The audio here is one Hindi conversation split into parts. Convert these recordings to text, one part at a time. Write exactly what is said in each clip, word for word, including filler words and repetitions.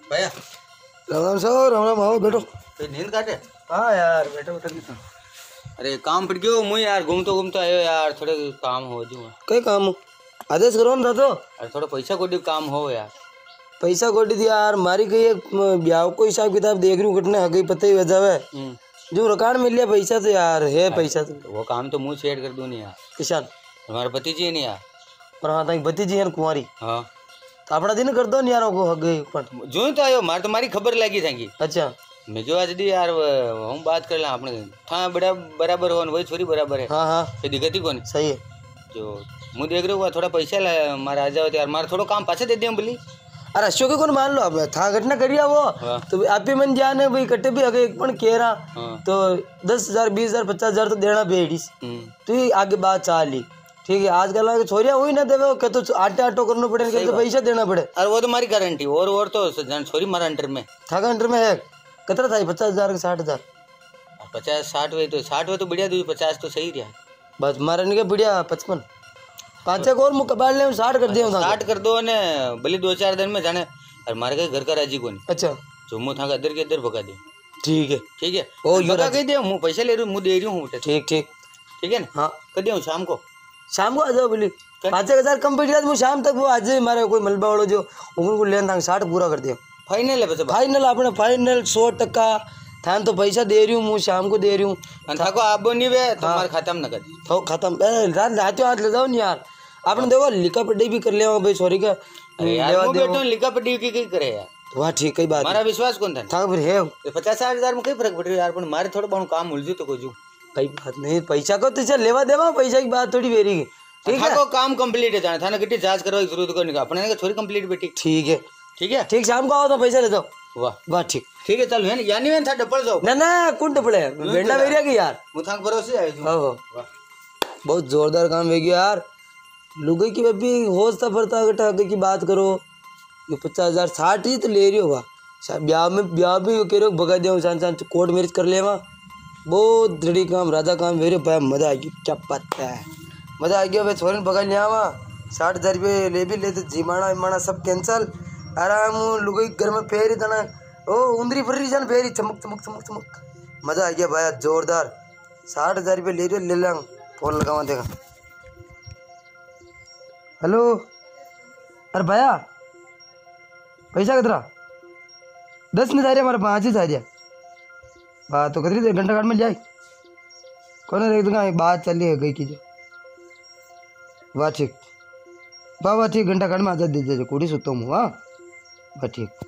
भैया राम सर राम राम आओ बैठो। तो नींद काटे? हाँ यार बैठो बैठो। अरे काम पड़ गयो मुझे यार, घूमतो घूमतो आयो यार, थोड़े काम हो जो। कई काम हो आदेश करो ना तो। अरे थोड़ा पैसा कोडी काम हो यार। पैसा कोडी थी यार मारी गई एक ब्याह को हिसाब किताब देख रही हूँ घटना है गई पता ही वजह है जो रिकॉर्ड मिल लिया पैसा तो यार है पैसा तो वो काम तो मुँह सेट कर दूँ नहीं यार। किसान हमारे पति जी है नहीं यार। पर हाँ तक भतीजी है कुंवारी। हाँ तो अपना दिन कर दो नहीं यार को गई पण जो तो आयो मार तुम्हारी खबर लगी थी। अच्छा मैं जो आज दी यार हम बात कर ला अपने था बड़ा बराबर हो वही छोरी बराबर है। हाँ हाँ ये दिक्कत ही कौन सही है। जो मुझे देख रहे हो थोड़ा पैसा मारा आ जाओ यार, मारा थोड़ा काम पासे दे दिया बोली। अरे अशोक कौन मान लो अब था घटना करिया वो हाँ। तो आप भी मन जाने भाई कट्टे भी अगर एक पण कह रहा हाँ। तो दस हजार बीस हजार पचास हजार तो देना बेड़ी तो ही आगे बात चाल ली ठीक है। आजकल आगे छोरिया हुई ना देवे क्या तो आटे आटो करना पड़े क्या तो पैसा देना पड़े। अरे वो तो हमारी गारंटी और और तो छोरी मारा अंडर में था अंडर में है कितना था पचास हजार के साठ हजार पचास साठ वे तो साठ वे तो बढ़िया दूसरी पचास तो सही रहा बस मारा नहीं बढ़िया पचपन पाँच एक और मुँह कबाड़ ले साठ कर दिया साठ कर दो ने भले दो चार दिन में जाने और मारे के घर का राजी को नहीं। अच्छा जो मुँह था इधर के इधर भगा दे। ठीक है ठीक है ओ भगा कह दिया मुँह पैसा ले रही हूँ मुँह दे रही हूँ ठीक ठीक ठीक है ना। हाँ कर दिया शाम को शाम को आ जाओ बोली पाँच एक हजार कम पड़ गया शाम तक वो आज मारे कोई मलबा वालों जो उनको लेन था साठ पूरा कर दिया फाइनल है बस फाइनल अपने फाइनल सौ टक्का थान तो पैसा दे रही हूँ मुँह शाम को दे रही हूँ थाको आप नहीं वे तुम्हारे खाता में नकद तो खत्म रात लाते हाथ ले जाओ नहीं यार आपने देखो लिखा पढ़ाई भी कर लिया भाई सॉरी का बेटो लिखा पढ़ी की करे यार वाह ठीक कई बात हमारा विश्वास कौन था था फिर है पचास साठ हजार में कई फर्क पड़ रहा है यार, पर मारे थोड़ा बहुत काम उलझू तो कोई कई बात नहीं पैसा को तो चल लेवा देवा पैसा की बात थोड़ी बेरी ठीक है। काम कंप्लीट है जाना था ना कितनी जांच करवाई जरूरत को नहीं अपने छोरी कंप्लीट बेटी ठीक है ठीक है ठीक शाम को आओ तो पैसा ले जाओ। वाह वाह ठीक ठीक है चल है यानी मैं था डबल जाओ ना ना कौन डबले बेंडा बेरिया की यार मुथांग भरोसे आए हो हो बहुत जोरदार काम हो गया यार। लुगाई की बब्बी होश था पड़ता अगर की बात करो ये पचास हजार साठ ही तो ले रही होगा ब्याह में ब्याह भी कह रहे हो भगा दिया सान सान कोर्ट मैरिज कर ले वहाँ बहुत दृढ़ी काम राजा काम वेरे भाई मजा आ गया क्या पता है मजा आ गया भाई छोरे भगा लिया वहाँ साठ हजार रुपये ले भी लेते जिमाना विमाना सब कैंसल आराम लुगाई घर में फेरी तना ओ उंदरी फर्री जान फेरी चमक चमक चमक चमक मजा आ गया भाई जोरदार साठ हजार रुपये ले रहे ले लेंगे फोन लगावा देगा। हेलो अरे भैया पैसा कितना दस में जा रहा हमारे पाँच ही जा रहा बात तो कतरी घंटा घाट मिल जाए कौन एक दूंगा बात चल रही है गई कीजिए वाह ठीक वाह वाह ठीक घंटा घाट में आजाद दे दीजिए कुड़ी सुता हूँ हाँ वाह ठीक।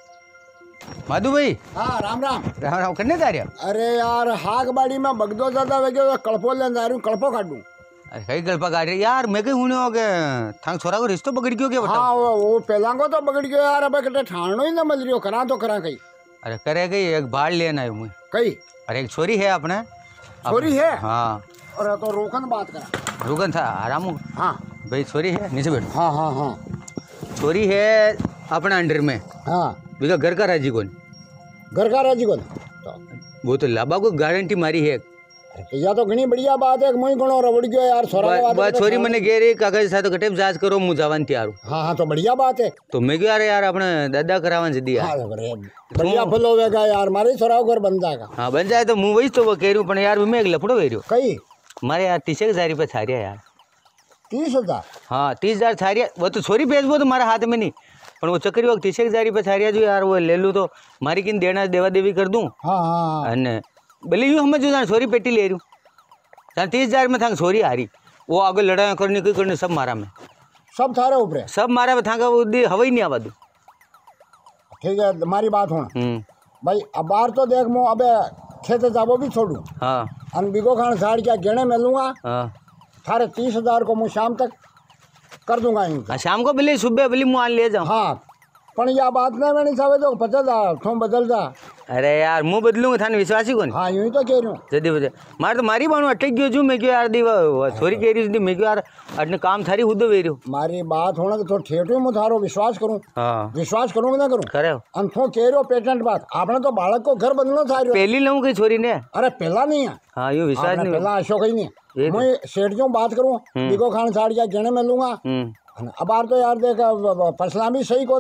माधु भाई हाँ राम राम राम राम करने जा रहे हो? अरे यार हाक बाड़ी में बगदो ज्यादा वेगे कल्पो लेने जा रही हूँ कल्पो काटूं। अरे कई गल्पा गाड़ रही यार मैं कहीं होने हो गए थांग छोरा को रिश्तो पकड़ क्यों क्या हाँ वो, वो पहला को तो पकड़ गया यार अब कटे ठाणो ही ना मिल रही हो करा तो करा कहीं। अरे करे गई एक बाढ़ लेना है मुझे कहीं अरे एक छोरी है अपने छोरी है हाँ और तो रोकन बात करा रुकन था आराम हाँ भाई छोरी है नीचे बैठो। हाँ हाँ हाँ छोरी है अपना अंडर में हाँ बिका घर का राजी कौन घर का राजी कौन तो वो तो लाभा को गारंटी मारी है या तो घनी बढ़िया बात है मुझे गणो रबड़ गयो यार छोरा बात छोरी मैंने कह रही कागज साथ कटे जांच करो मु जावन तैयार हूं। हाँ हाँ तो बढ़िया बात है तो मैं क्यों यार अपने दादा करावन से दिया बढ़िया फल होगा यार मारे छोरा घर बन जाएगा। हाँ बन जाए तो मुँह वही तो वो कह रही हूँ यार मैं एक लफड़ो कह रही हूँ कहीं मारे यार तीस हजार रुपये छारिया यार तीस हजार हाँ तीस हजार छारिया वो तो छोरी भेज वो तो हमारे हाथ में नहीं पर वो चक्करी वक्त तीस हजार रुपये छारिया जो यार वो ले लूँ तो मारी किन देना देवा देवी कर दूँ। हाँ हाँ भले यूँ हमें जो छोरी पेटी ले रही हूँ तीस हजार में था छोरी हारी वो आगे लड़ाई करने की करने सब मारा में सब थारे ऊपर सब मारा में था हवा ही नहीं आवा दू। ठीक है तुम्हारी बात होना भाई अब बाहर तो देख मो अबे खेत जाबो भी छोड़ू हाँ अन बिगो खान साड़ क्या गेने में लूंगा हाँ थारे तीस हजार को मैं शाम तक कर दूंगा हाँ शाम को भले सुबह भले मुँह ले जाऊँ। हाँ पण यह बात नहीं मैंने सावे तो पचास हजार तुम बदल जा। अरे यार मुँह बदलूंगा थाने विश्वास ही कौन। हाँ यूं ही तो कह रही हूँ जल्दी बजे मार तो मारी बानू अटक गयो छू मैं क्यों यार दी छोरी कह रही थी मैं क्यों यार अपने काम थारी खुद वे रही मारी बात होना तो ठेठू में थारो विश्वास करूँ। हाँ विश्वास करूँ ना करूँ करे अनथो कह रहे हो पेटेंट बात आपने तो बालक को घर बदलना था पहली लूँ कहीं छोरी ने। अरे पहला नहीं है हाँ यूँ विश्वास नहीं पहला अशोक ही नहीं मैं सेठ जो बात करूँ बिगो खान साड़ क्या गेने में लूंगा अब बार तो यार देख फसला भी सही कौन है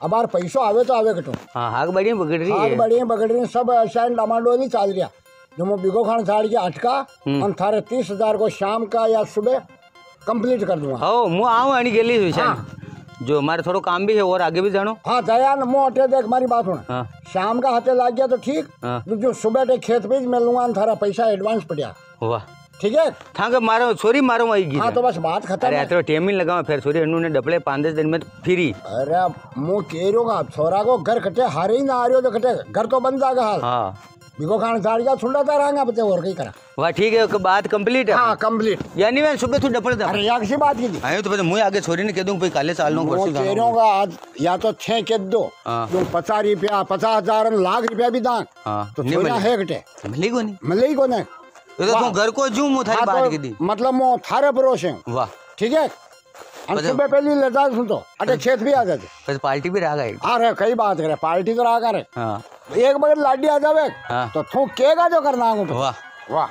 अब यार पैसों आवे तो आवे कटो हाँ हाक बढ़िया पकड़ रही आग है बढ़िया पकड़ रही सब शायद डमाडो नहीं चाल रहा जो मैं बिगो खान साड़ के अटका और थारे तीस हजार को शाम का या सुबह कंप्लीट कर दूंगा हो मु आऊँ आनी गेली विशाल जो हमारे थोड़ा काम भी है और आगे भी जानो हाँ दया न मो अटे देख मारी बात होना हाँ शाम का हाथे लग गया तो ठीक हाँ। तो जो सुबह के खेत पे मैं लूंगा न थारा पैसा एडवांस पड़िया वाह ठीक है था के मारो छोरी मारो आएगी हाँ तो बस बात खत्म अरे है यात्रा टेम ही लगा फिर छोरी अनु ने डपले पाँच दस दिन में फिरी अरे मुँह कह रहा छोरा को घर कटे हारे ही ना आ रही हो तो कटे घर तो बन जाएगा हाल हाँ बिगो खान साड़ गया छुड़ाता रहेंगे बच्चे और कहीं करा वाह ठीक है बात कंप्लीट है हाँ कंप्लीट यानी मैं सुबह तू डपल था अरे यहाँ किसी बात की थी आयो तो पता मुझे आगे छोरी ने कह दूँ भाई काले साल नो वो परसों कह जाना। रहा होगा आज या तो छह के दो हाँ। जो पचास रुपया पचास हजार लाख रुपया भी दान हाँ तो नहीं छोरा मिले है कटे मिली को नहीं मिले ही को नहीं ये तो तू घर को जूं मु थारी हाँ, बात तो की दी मतलब मैं थारे भरोसे हूँ वाह ठीक है हम मतलब- सुबह पहले ले जा सुन तो अटे खेत भी आ जाते बस पार्टी भी रह गई आ रहे कई बात करे पार्टी तो रहा करे हाँ एक बगल लाडी आ जावे हाँ। तो तू केगा जो करना हूँ तो वाह वाह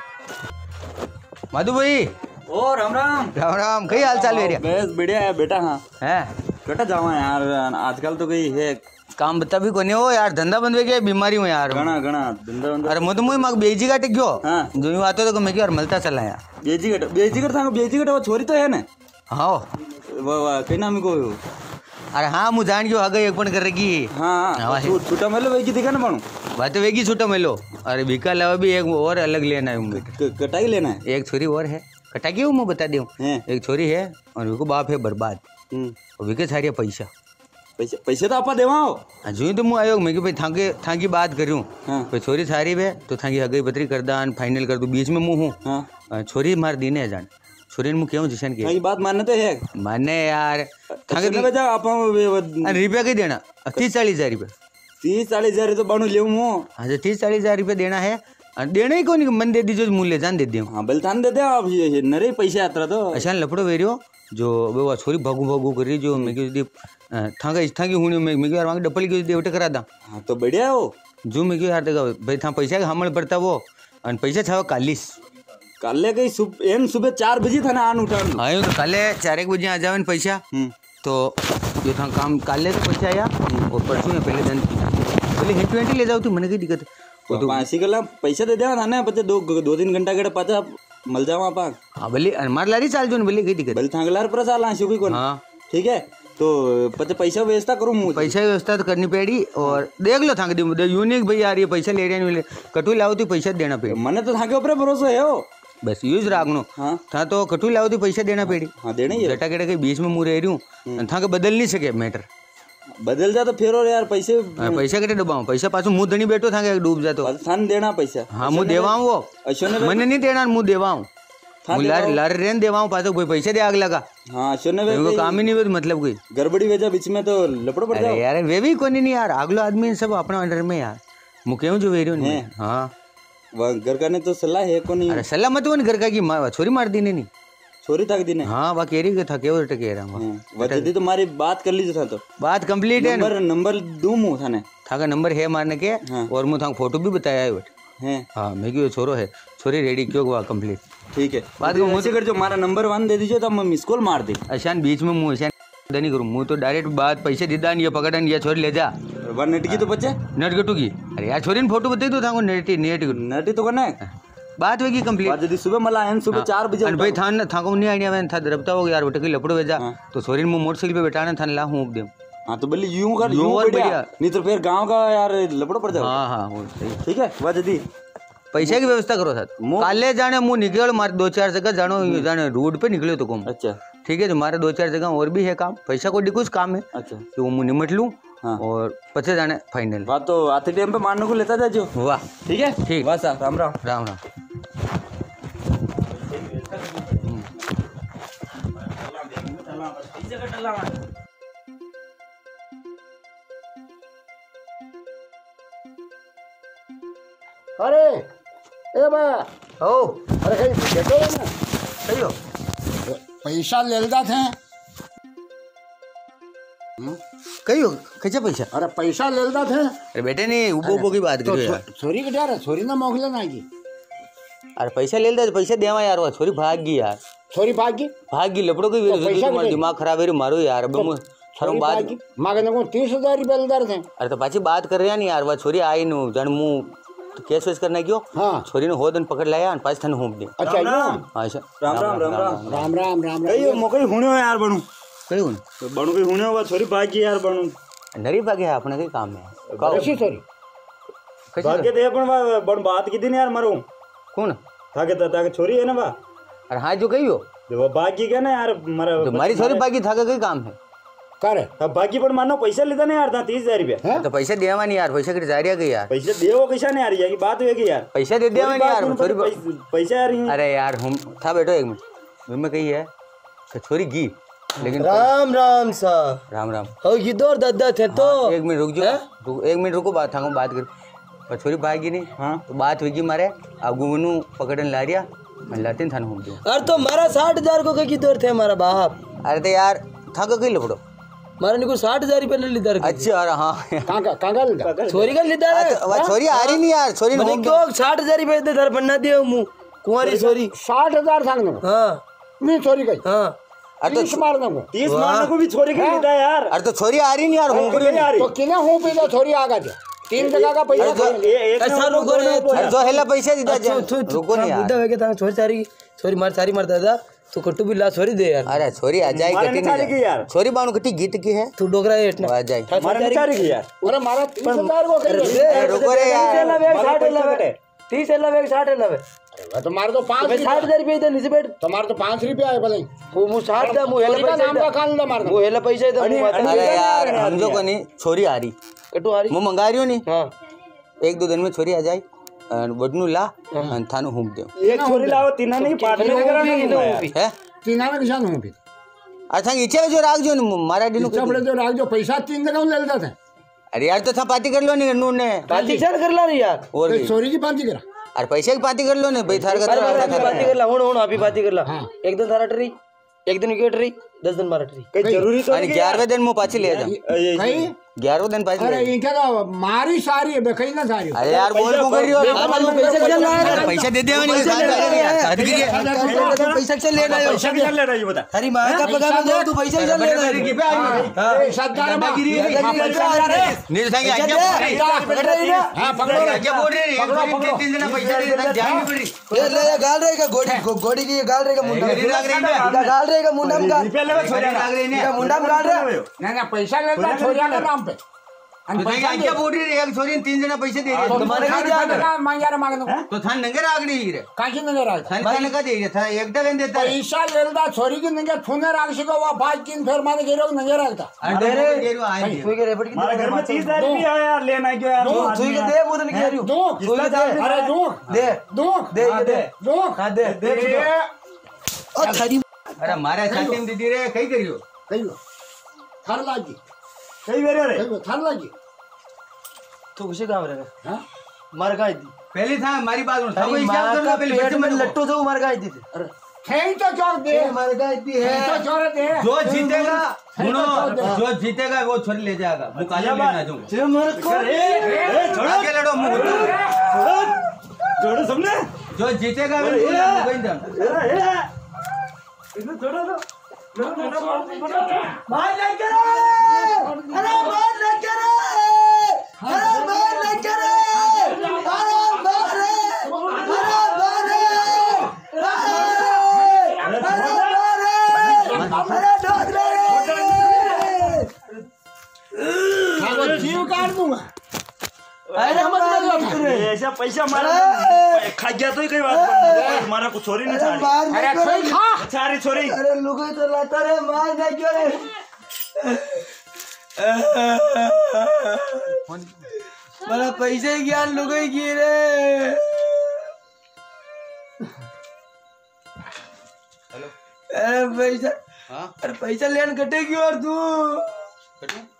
मधु भाई ओ राम राम राम राम कई हाल चाल मेरे बस बढ़िया है बेटा। हाँ है बेटा जावा यार आजकल तो कहीं है काम बता भी कोने हो यार धंधा बंद हो गया बीमारी हूँ यार घना घना धंधा वंधा अरे मधु मुई मग बेजी का टिक गयो हाँ। जो यूं आतो तो मैं क्यों यार मलता चला यार बेजी कट बेजी कट था बेजी कट वो छोरी तो है ना हाँ वाह वाह कहीं नाम को अरे हाँ मु जान गयो आगे एक पण करेगी हाँ हाँ, छू- छूटा मतलब वही की दिखा ना बनू बात वेगी छूटा मिलो अरे भीका अलावा भी एक और अलग लेना है बेटा क- कटाई लेना है एक छोरी और है कटा क्यों मैं बता दूँ हैं? एक छोरी है और उसको बाप है बर्बाद हम्म, और विके सारिया पैसा पैसे पैसे तो आपा देवा हो हाँ जो तो मुँह आयो मैं कि भाई थाके थाकी बात करूँ हाँ भाई छोरी सारी वे तो थाकी हगई बतरी कर दान फाइनल कर दूँ बीच में मुँह हूँ हाँ अ, छोरी मार दीने है जान छोरी ने मुँह क्यों जिशन हाँ, के ये बात मानने तो है माने यार थाके कितने बजा आप अरे रुपया कहीं देना तीस चालीस हजार रुपये तीस चालीस हजार तो बनू ले हाँ तो तीस चालीस हजार रुपये देना है अ, देना ही कौन नहीं मन दे दीजिए मूल्य जान दे दूँ हाँ बलथान दे दे आप ये ये नरे पैसे यात्रा तो अच्छा लपड़ो वेरियो जो वो छोरी भागू भागू कर रही जो मैं क्यों थाका इस थाकी हुई मैं मैं क्यों यार वहाँ डबल की देवटे करा दा हाँ तो बढ़िया हो जो मैं क्यों यार देखा भाई था पैसा का हमल पड़ता वो और पैसा था कालीस काले कहीं सुब एम सुबह चार बजे था ना आन उठान आयो तो काले चार एक बजे आ जावे न पैसा हम्म तो जो था काम काले तो पैसा आया और परसों में पहले दिन पहले हिट ट्वेंटी ले जाओ तू मैंने की दिक्कत है वो तो पाँच कला पैसा दे देवा था ना पचे दो दो तीन घंटा के पाचा मल जावा पा हाँ भले मार लारी चाल जो भले की दिक्कत बल थांगलार पर साल आंसू की कौन हाँ ठीक है तो पचे पैसा व्यवस्था करूँ मुझे पैसा की व्यवस्था तो करनी पड़ी और देख लो थांक दी यूनिक भाई यार ये पैसा ले रहे हैं कटू लाओ तो पैसा देना पड़ी मने तो थाके ऊपर भरोसा है हो बस यूज राखनो हाँ था तो कटू लाओ तो पैसा देना पड़ी हाँ देना ही है गटा गेटा के बीच में मुँह रह रही हूँ था के बदल नहीं सके मैटर बदल जा तो फिर और यार पैसे पैसा के डुबाऊं पैसा पाछू मुँह धनी बैठो था के डूब जातो थान देना पैसा हाँ मुँह देवाऊं वो अशोक ने मैंने नहीं देना मुँह देवाऊं हाँ, मुँह लार लार रेन देवाऊं पाछो कोई पैसे दे आग लगा हाँ अशोक ने उनको काम ही नहीं हुआ मतलब कोई गड़बड़ी वजह बीच में तो लपड़ पड़ अरे जाओ यार वे भी कोनी नहीं यार अगलो आदमी सब अपना अंडर में यार मुकेऊ जो वेरियो नहीं हाँ वह घर का ने तो सलाह है को नहीं अरे सलाह मत वन घर का की माँ छोरी मार दी नहीं छोरी तक दिन है हाँ वह कह रही था केवल टके रहा हूँ वह दीदी तुम्हारी बात कर लीजिए था तो बात कंप्लीट है नंबर नंबर दूँ मुँह थाने था का नंबर है मारने के हाँ। और मुँह था फोटो भी बताया है बट हैं हाँ मैं क्यों छोरो है छोरी रेडी क्यों हुआ कंप्लीट ठीक है बात बात मुझसे कर जो हमारा नंबर वन दे दीजिए तो मैं मिस कॉल मार दी अशान बीच में मुँह ऐसा नहीं करूँ मुँह तो डायरेक्ट बात पैसे दीदा ये पकड़न ये छोरी ले जा वन नट की तो बच्चे नट गटू की अरे यार छोरी ने फोटो बताई तो था नेटी नेट नटी तो करना है बात होगी कंप्लीट बात यदि सुबह मला आयन सुबह चार बजे अरे भाई थान था को नहीं आइडिया मैंने था दरबता हो गया यार बेटे की लपड़ो भेजा हाँ। तो छोरी ने मोटरसाइकिल पे बैठाना था ला हूँ दे हाँ तो बोले यूं कर यूं यूं और बढ़िया बढ़िया। नहीं तो फिर गांव का यार लपड़ पड़ जाओ हाँ हाँ वो सही ठीक है वह दीदी पैसे की व्यवस्था करो सर मो- काले जाने मुँह निकलो मारे दो चार जगह जानो ये जाने रोड पे निकले तो कम अच्छा ठीक है तुम्हारे दो चार जगह और भी है काम पैसा को कुछ काम है अच्छा तो वो मुँह निमट लूँ हाँ। और पचे जाने फाइनल बात तो आते टाइम पे मारने को लेता जाओ वाह ठीक है ठीक। वाह साहब राम राम राम राम अरे ए बा ओ अरे कहीं बैठो ना सही हो पैसा ले लेता थे कही हो कैसे पैसा अरे पैसा ले लेता थे अरे बेटे नहीं उबो उबो की बात तो करो यार छो- छोरी के यार छोरी ना मोकले ना की अरे पैसा ले लेता पैसा देवा यार वो छोरी भाग गई यार छोरी भाग गई भाग गई लपड़ो की तो पैसा तुम्हारा भी- दिमाग खराब है रे मारो यार अब मैं थारो बात मांगने को तीस हजार रुपया लदार थे। अरे तो पाછી बात कर રહ્યા ને યાર વા છોરી આઈ નું જણ મુ કેસ વેસ કરને ગયો हाँ છોરીને હોદન પકડ લાયા અને પાછી થને હુંપ દે अच्छा यूं? હા છે राम राम राम राम राम राम राम कई राम मोकई हुणे हो यार बनू કયું बनू कई हुणे हो छोरी भागी यार बनू નરી ભાગે આપણે કઈ કામ હે कैसी सॉरी કઈ भागे दे पण बन बात की दिन यार मरो કોણ थाके ताके छोरी है ना बा અરે હા જો કયો वो भागी के ना यार मरा તો મારી છોરી ભાગી થાકે કઈ કામ હે करे अब भागी पण मानो पैसा लेता नहीं यार था तीस हजार रुपया તો પૈસા દેવાની યાર પૈસા કરી જારિયા ગઈ યાર पैसे देवो कैसा नहीं यार ये की बात हुई यार પૈસા દે દેવાની યાર છોરી पैसा पैसा यार ये- अरे यार हम था बैठो एक मिनट मैं कही है कि छोरी गी लेकिन राम राम सा राम राम हो किधर दादा थे तो एक मिनट रुक जाओ रुक, एक मिनट रुको बात थांगो बात कर पर छोरी भागी नहीं हाँ तो बात हुई मारे अब गुमनु पकड़न ला रिया मैं लातीन थाने हम दियो अरे तो मारा साठ हजार को कई किधर थे हमारा बाप अरे तो यार था कई लपड़ो मारा निको साठ हजार रुपया ले लीधर अच्छा अरे हाँ कांगा कांगा लदा छोरी का लीधर आ, तो, वा छोरी आ रही नहीं यार छोरी मैंने क्यों साठ हजार रुपया दे धर बनना दियो मुंह कुंवारी छोरी साठ हजार सांगने को हाँ नहीं सॉरी कही हाँ अरे तीस मारने को तीस मारने को भी छोरी के लेता यार अरे तो छोरी आ रही नहीं यार हम नहीं आ रही तो किने हूँ पे तो थोड़ी आगा दे तीन जगह का पैसा खाली। ये एक ऐसा रुको रे अरे जो हेला पैसे दीदा जा रुको नहीं यार बुद्धा है के तां छोरी सारी छोरी मार सारी मार दादा तू कट्टू भी ला छोरी दे यार अरे छोरी आ जाए मारे कटी निचारी की नहीं यार छोरी बाणु कटी गीत की है तू डोगरा है इतना आ जाए मारे निचारी की यार अरे मारा तीस हजार को कही अरे रुको रे यार तीस लवे साठ लवे अरे तो मारे तो पाँच साठ हजार रुपया इधर नीचे बैठ तो मारे तो पाँच रुपया है भले वो मुँह साठ दा मुँह हेला चोरी का पैसा नाम का कान दा मारना मुँह हेला पैसा इधर मुँह माता अरे यार समझो को नहीं छोरी आ रही कट्टू आ रही मैं मंगा रही हूँ नहीं हाँ एक दो दिन में छोरी आ जाए वडनू ला અને થાનું હુંપ દે एक छोरी लाओ तीना नहीं पार्टनर करा હે तीन आने किसान हूँ फिर અચ્છા ઈચ્છે જો રાખજો ને મારા ડીનું इच्छा पड़े तो राख जो पैसा तीन जगह ले लेता था અરે યાર તો થા પાતી कर लो ने नू ने पार्टी चल कर ला रही यार और तो भी चोरी की पाँच करा अरे पैसे की पाती कर लो ने भाई थार अरे मारा अभी का पार्टी कर ला हूँ हूँ अभी पार्टी कर ला हाँ। एक दिन थारा टरी एक दिन विकेट रही दस दिन मारा टरी कई जरूरी तो અને ग्यारहवें दिन मैं पाछी ले जा कहीं ग्यारहवें दिन पाछी अरे ले इनका तो मारी सारी है बेकई ना सारी अरे यार बोल को करियो पैसे चल रहा है पैसे दे दे नहीं पैसा चल ले रहा है पैसा क्या ले रहा है ये बता अरे माँ का पगार दो तू पैसा चल ले रहा है सत्तार नहीं संगे आज्ञा बोल रही हाँ पकड़ो आज्ञा बोल रही है तीन तीन दिन पैसा दे देना ध्यान नहीं पड़ी ये ले ये गाल रहेगा गोड़ी गोड़ी की ये गाल रहेगा मुंडा लाग रही है इधर गाल रहेगा मुंडा में गाल रुपया ले छोरी लाग रही इधर है मुंडा में गाल रहा ना ना पैसा लेता छोरिया के नाम पे संगे आज्ञा बोल रही है एक छोरी तीन दिन पैसे दे रही तुम्हारे क्या जान है मांगा मांगने तो थान नंगे राग रही है काशी नजर आ थान खाने का दे रही था एक डगन देता है पैसा लेता छोरी की नंगे थूने राख सको वो पाँच तीन फेर माने गिरो नजर रखता अरे दे रही आएंगे तू के रेपट की हमारे घर में तीस हजार रुपया है यार लेना क्यों यार दो, तू के दे मुझे नहीं कह रही हूँ दो तू के दे अरे दो दे दो दे ये दे दो हाँ दे दे और थारी अरे मारे छाती में दीदी रे कई करियो कही थर लागी कई बेरे रे कही थर लागी तू किसी काम रहेगा हाँ मार गाय दी पहले था हमारी बात सुन थारी सब माँ हिसाब कर का लो पहले पेट बच्चे में में लट्टू से मार गाय दी थी अरे खेल तो चौक दे मार गाय दी है खेल तो चौक दे जो जीतेगा सुनो जो जीतेगा वो छोरी ले जाएगा मुकाबला लेना जाऊंगा जे मर को आगे लड़ो मुझे छोड़ो सबने जो जीतेगा वो मुझे दम इसे छोड़ो तो मार नहीं करे अरे मार नहीं करे अरे मार नहीं करे अरे मार वो जीव काट दूंगा ऐसा पैसा मारा खा गया तो ही कई बात मारा कुछ छोरी नहीं छाड़ी अरे कोई खा छाड़ी छोरी अरे लुगाई तो लाता रे मार नहीं क्यों रे मेरा पैसे क्या लुगाई की रे हेलो अरे पैसा हाँ अरे पैसा लेन कटेगी और तू